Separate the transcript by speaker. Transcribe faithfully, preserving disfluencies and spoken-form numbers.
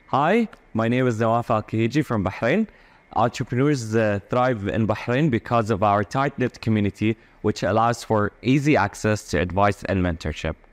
Speaker 1: Hi, my name is Nawaf Al-Kahiji from Bahrain. Entrepreneurs uh, thrive in Bahrain because of our tight-knit community, which allows for easy access to advice and mentorship.